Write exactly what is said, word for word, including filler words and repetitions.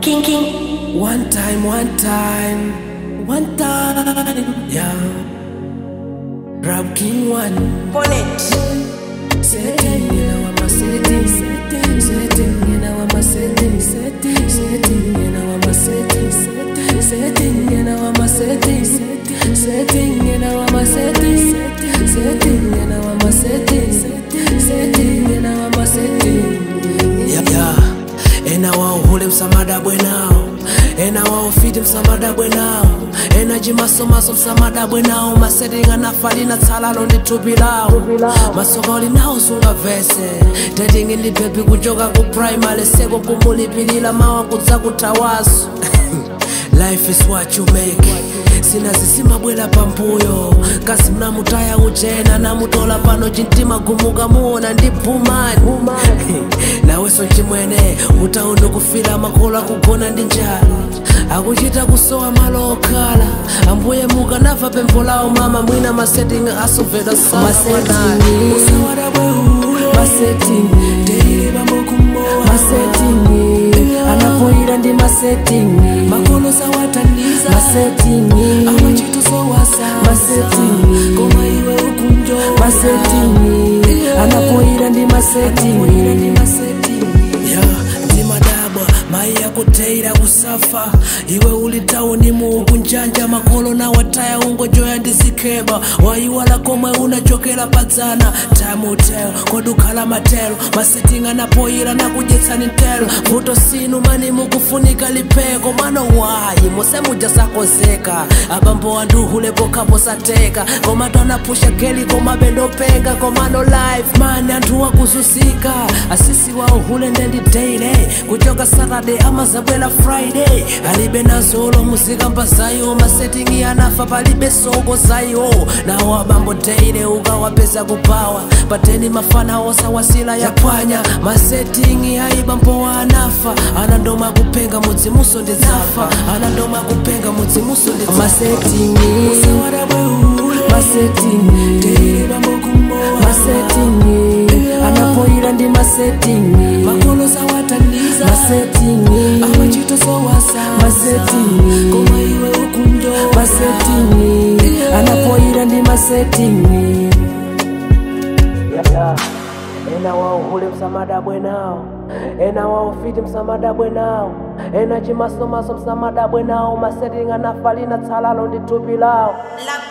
King King. One time, one time, one time, yeah. Rap King one. Bonnet. Setting, you know I'm a setting, setting, setting, you know I'm a setting, setting, setting, you know I'm a setting, setting, setting, you know I'm a setting, setting, setting, you know I'm a setting, setting, setting, you know I'm a setting, setting, setting, you know I'm a setting. Yeah, yeah. And now I'll hold him some other way now. And now I'll feed him some other way now. Energy maso maso some other way now. My setting and a falling a tala on the to be loud. Masogoli now sunga vese. Dating in the baby kujoga ku primary sego kumuli pilila mawa kuzaku tawasu. Life is what you make. Sina zisima bwela pampuyo. Kasi mna mutaya ujena na mutola pano jintima gumuga muona ndi pumani. Na weso chimwene utaundu kufila makola kugona ndi njala. Akuchita kusowa malokala. Ambuye muka nafa pempolao mama mwina masetting asoveda sana. Masetting usawada bwe hulo. Masetting Deile bambo kumoa. Masetting anapoira ndi masetting. Makolo sawataniza. Masetting amachitu sowasa. Masetting koma iwe ukunjo. Masetting anapoira ndi masetting. Yeah, nzima dabwa maiya kuteira kusafa. Iwe ulitauni muku njanja makolo na wataya ungo joya ndizikeba. Waiwala komwe unachokela padzana. Time hotel, kodukala matelo. Masetting anapoira na kujetsa nintelo. Vuto sinu mani mukufunika lipeko. Mano wayi, mose muja sakozeka. Abambo wanduhule pokapo sateka. Komato anapusha keli koma bendo penga. Komano life, mani antuwa kuzusika. Asisi wa uhule ndendi daily. Kujoga Saturday ama zabwela Friday. Alibe na zolo muzika mpa zayo. Masetting ya nafa palibe sogo zayo. Na wabambo daily uga wapesa kupawa. Pateni mafana osa wasila ya pwanya. Masetting ya ibambo wa anafa. Anandoma kupenga muzimuso ndi zafa. Anandoma kupenga muzimuso ndi zafa. Masetting usawada bwe hule. Masetting Daily bambo kumoa. Masetting anapoira ndi masetting. Makolo sawataniza. Masetting amachito sowasa. Masetting koma iwe ukunjo. Masetting anapoira ndi masetting. Yeah. Ena wao hule msamada bwe nao. Ena wao fiti msamada bwe nao. Ena chimaso maso msamada bwe nao. Masetting anafalina talalo ndi tupi lao.